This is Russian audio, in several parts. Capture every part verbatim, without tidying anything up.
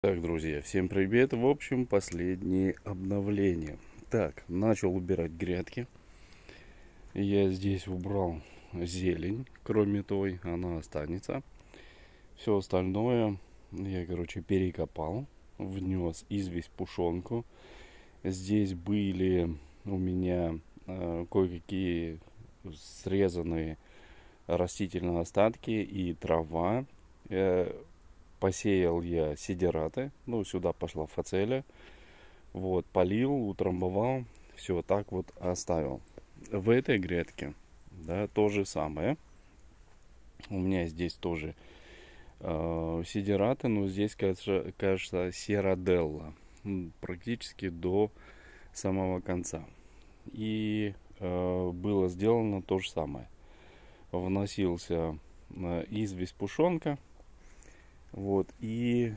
Так, друзья, всем привет. В общем, последние обновления. Так, начал убирать грядки. Я здесь убрал зелень, кроме той, она останется. Все остальное я, короче, перекопал, внес известь, пушонку. Здесь были у меня э, кое-какие срезанные растительные остатки и трава. Э, Посеял я сидираты, ну, сюда пошла фацелия. Вот, полил, утрамбовал, все так вот оставил. В этой грядке, да, то же самое. У меня здесь тоже э, сидираты, но здесь, кажется, кажется сераделла. Практически до самого конца. И э, было сделано то же самое. Вносился э, известь, пушонка. Вот, и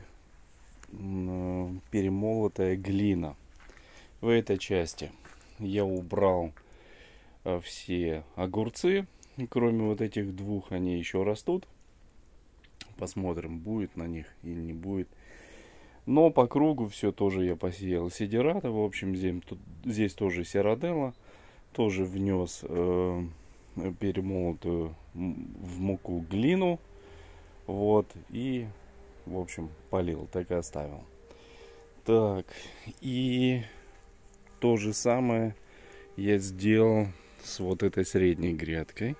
э, перемолотая глина. В этой части я убрал э, все огурцы, кроме вот этих двух, они еще растут. Посмотрим, будет на них или не будет. Но по кругу все тоже я посеял сидирата. В общем, здесь, тут, здесь тоже сераделла. Тоже внес э, перемолотую в муку глину. Вот, и в общем, полил, так и оставил. Так, и то же самое я сделал с вот этой средней грядкой.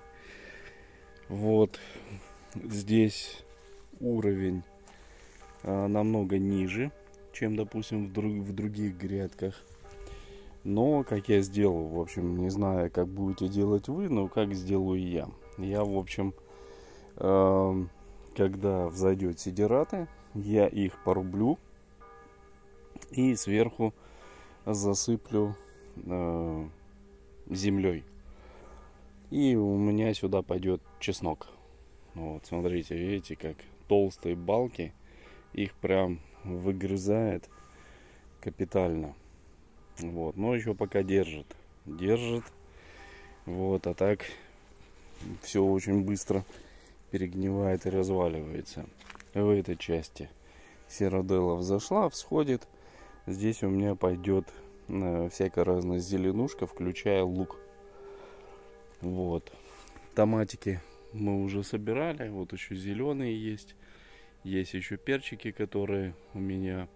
Вот здесь уровень а, намного ниже, чем, допустим, в, друг, в других грядках. Но, как я сделал, в общем, не знаю, как будете делать вы, но как сделаю я. Я, в общем, э, когда взойдет сидираты, я их порублю и сверху засыплю э, землей. И у меня сюда пойдет чеснок. Вот, смотрите, видите, как толстые балки, их прям выгрызает капитально. Вот, но еще пока держит. Держит. Вот, а так все очень быстро перегнивает и разваливается. В этой части сераделла взошла, всходит. Здесь у меня пойдет э, всякая разная зеленушка, включая лук. Вот. Томатики мы уже собирали. Вот еще зеленые есть. Есть еще перчики, которые у меня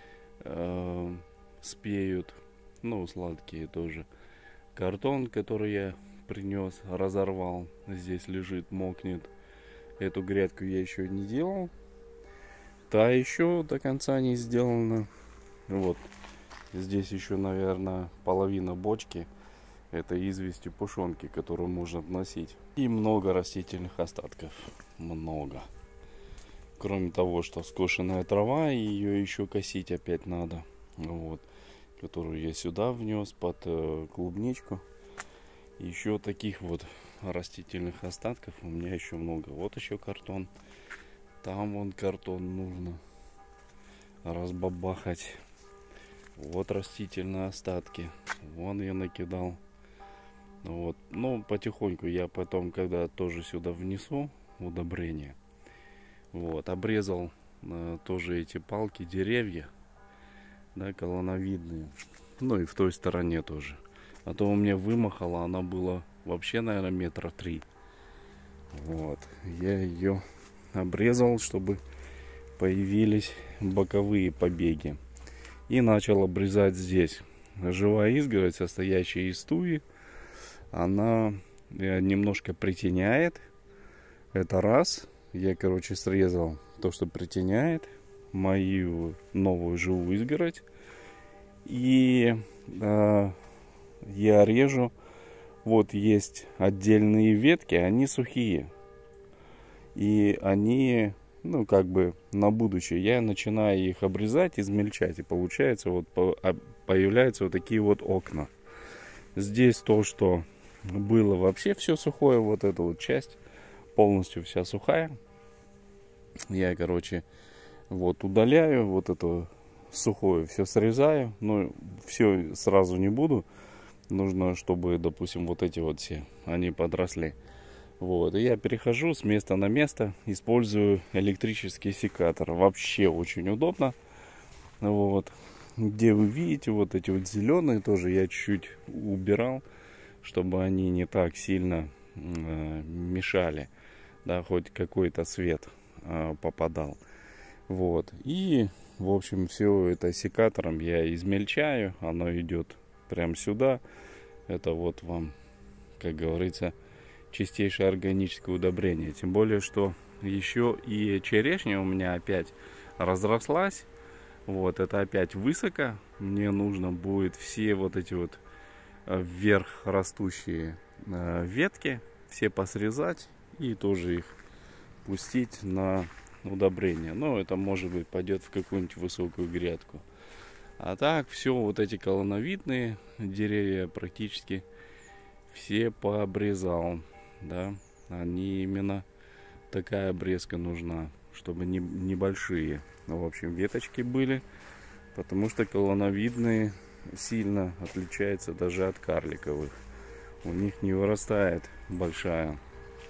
э, спеют. Ну, сладкие тоже. Картон, который я принес, разорвал. Здесь лежит, мокнет. Эту грядку я еще не делал. Та еще до конца не сделана. Вот. Здесь еще, наверное, половина бочки. Это известь и пушонки, которую можно вносить. И много растительных остатков. Много. Кроме того, что скошенная трава, и ее еще косить опять надо. Вот. Которую я сюда внес под э, клубничку. Еще таких вот растительных остатков у меня еще много. Вот еще картон. Там вон картон нужно разбабахать. Вот растительные остатки. Вон я накидал. Вот. Ну, потихоньку я потом, когда тоже сюда внесу удобрение. Вот. Обрезал э, тоже эти палки, деревья. Да, колоновидные. Ну и в той стороне тоже. А то у меня вымахала, она была вообще, наверное, метра три. Вот. Я ее обрезал, чтобы появились боковые побеги. И начал обрезать здесь. Живая изгородь, состоящая из туи, она немножко притеняет. Это раз. Я, короче, срезал то, что притеняет. Мою новую живую изгородь. И э, я режу. Вот есть отдельные ветки, они сухие. И они, ну, как бы на будущее, я начинаю их обрезать, измельчать. И получается, вот появляются вот такие вот окна. Здесь то, что было вообще все сухое, вот эта вот часть полностью вся сухая. Я, короче, вот удаляю, вот это сухое все срезаю. Но все сразу не буду. Нужно, чтобы, допустим, вот эти вот все, они подросли. Вот, и я перехожу с места на место, использую электрический секатор. Вообще очень удобно. Вот. Где вы видите, вот эти вот зеленые тоже я чуть-чуть убирал, чтобы они не так сильно э, мешали, да, хоть какой-то свет э, попадал. Вот. И, в общем, все это секатором я измельчаю, оно идет прямо сюда. Это вот вам, как говорится, чистейшее органическое удобрение. Тем более, что еще и черешня у меня опять разрослась. Вот, это опять высоко. Мне нужно будет все вот эти вот вверх растущие ветки все посрезать и тоже их пустить на удобрение. Но это, может быть, пойдет в какую-нибудь высокую грядку. А так, все вот эти колоновидные деревья практически все пообрезал. Да, они именно такая обрезка нужна, чтобы не, небольшие, в общем, веточки были, потому что колоновидные сильно отличаются даже от карликовых. У них не вырастает большая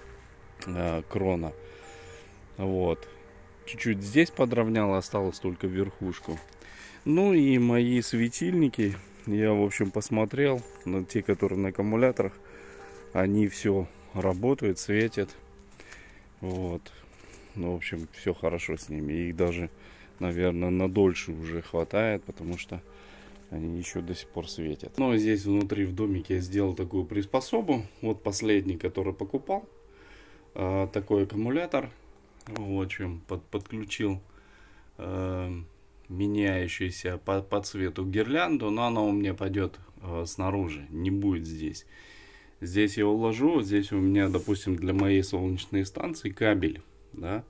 э, крона. Вот. Чуть-чуть здесь подровнял, осталось только верхушку. Ну и мои светильники, я, в общем, посмотрел на те, которые на аккумуляторах. Они все работают, светят. Вот. Ну, в общем, все хорошо с ними. Их даже, наверное, на дольше уже хватает, потому что они еще до сих пор светят. Ну, а здесь внутри в домике я сделал такую приспособу. Вот последний, который покупал. Э, такой аккумулятор. В общем, под, подключил э, меняющуюся по, по цвету гирлянду. Но она у меня пойдет э, снаружи, не будет здесь. Здесь я уложу. Здесь у меня, допустим, для моей солнечной станции кабель. Да?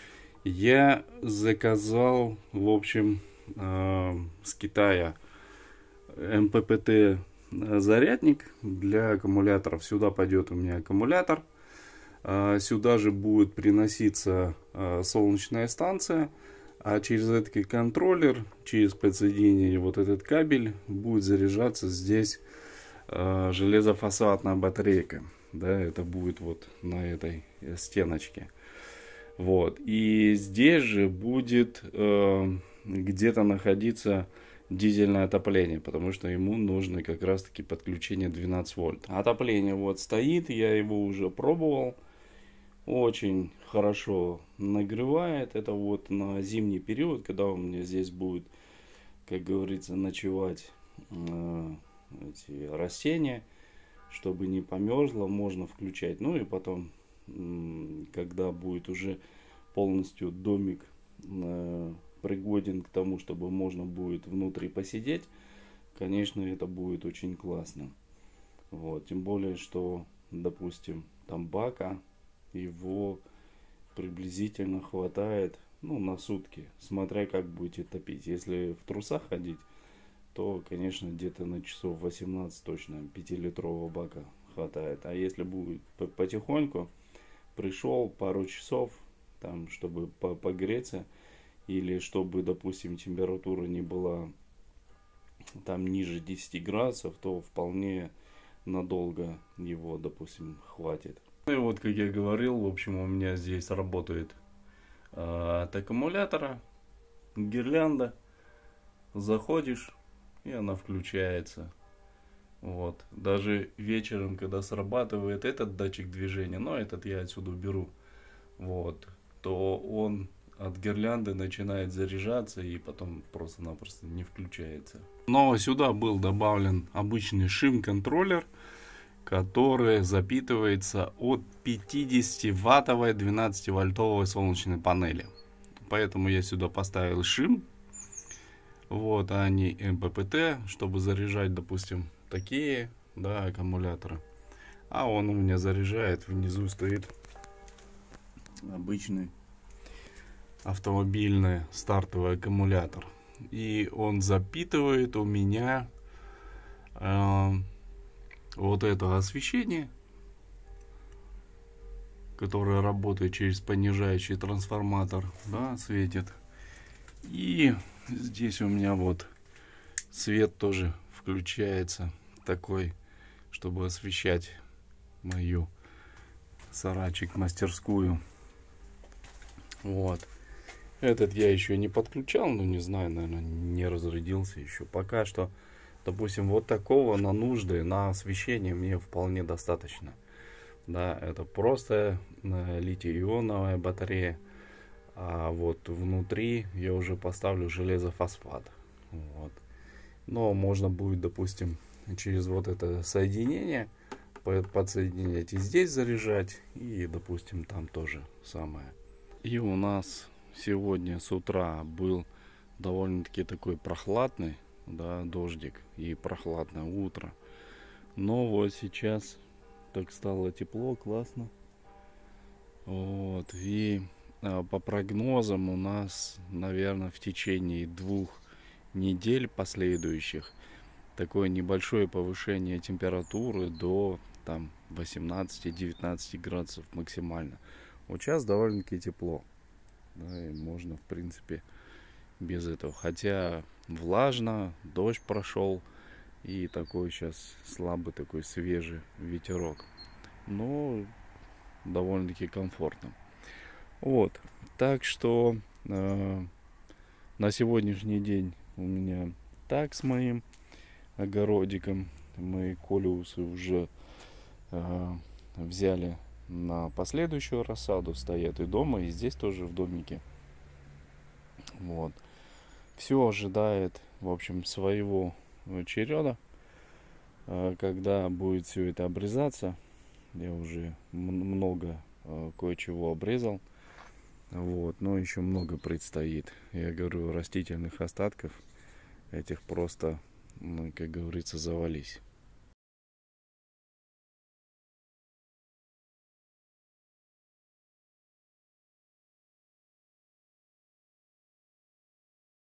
Я заказал, в общем, э, с Китая эм пэ пэ тэ зарядник для аккумуляторов. Сюда пойдет у меня аккумулятор. Э, сюда же будет приноситься э, солнечная станция. А через этот контроллер, через подсоединение вот этот кабель, будет заряжаться здесь э, железофосфатная батарейка. Да, это будет вот на этой стеночке. Вот. И здесь же будет э, где-то находиться дизельное отопление, потому что ему нужно как раз таки подключение двенадцать вольт. Отопление вот стоит, я его уже пробовал. Очень хорошо нагревает. Это вот на зимний период, когда у меня здесь будет, как говорится, ночевать э, эти растения, чтобы не померзло, можно включать. Ну и потом, когда будет уже полностью домик э, пригоден к тому, чтобы можно будет внутри посидеть, конечно, это будет очень классно. Вот, тем более, что, допустим, там бака, его приблизительно хватает, ну, на сутки, смотря как будете топить. Если в трусах ходить, то, конечно, где-то на часов восемнадцать точно пятилитрового бака хватает. А если будет потихоньку, пришел пару часов, там, чтобы погреться, или чтобы, допустим, температура не была там ниже десяти градусов, то вполне надолго его, допустим, хватит. Ну и вот, как я говорил, в общем, у меня здесь работает э, от аккумулятора гирлянда. Заходишь, и она включается. Вот. Даже вечером, когда срабатывает этот датчик движения, но этот я отсюда уберу, вот, то он от гирлянды начинает заряжаться и потом просто-напросто не включается. Но сюда был добавлен обычный шим-контроллер, который запитывается от пятидесятиваттовой двенадцативольтовой солнечной панели. Поэтому я сюда поставил шим. Вот, а не эм пэ пэ тэ, чтобы заряжать, допустим, такие, да, аккумуляторы. А он у меня заряжает, внизу стоит обычный автомобильный стартовый аккумулятор. И он запитывает у меня э, вот это освещение, которое работает через понижающий трансформатор, да, светит. И здесь у меня вот свет тоже включается такой, чтобы освещать мою сарайчик, мастерскую. Вот. Этот я еще не подключал, ну не знаю, наверное, не разрядился еще. Пока что, допустим, вот такого на нужды, на освещение мне вполне достаточно. Да, это просто литий-ионовая батарея. А вот внутри я уже поставлю железофосфат. Вот. Но можно будет, допустим, через вот это соединение подсоединять и здесь заряжать, и, допустим, там тоже самое. И у нас сегодня с утра был довольно-таки такой прохладный, да, дождик и прохладное утро. Но вот сейчас так стало тепло, классно. Вот, и а, по прогнозам у нас, наверное, в течение двух недель последующих такое небольшое повышение температуры до там восемнадцати-девятнадцати градусов максимально. Вот сейчас довольно-таки тепло. Да, и можно, в принципе, без этого. Хотя влажно, дождь прошел, и такой сейчас слабый такой свежий ветерок. Но довольно-таки комфортно. Вот. Так что э, на сегодняшний день у меня так с моим огородиком. Мы колиусы уже э, взяли на последующую рассаду, стоят и дома, и здесь тоже в домике. Вот. Все ожидает, в общем, своего череда, э, когда будет все это обрезаться. Я уже много э, кое-чего обрезал. Вот, но еще много предстоит. Я говорю, растительных остатков этих просто, ну, как говорится, завались.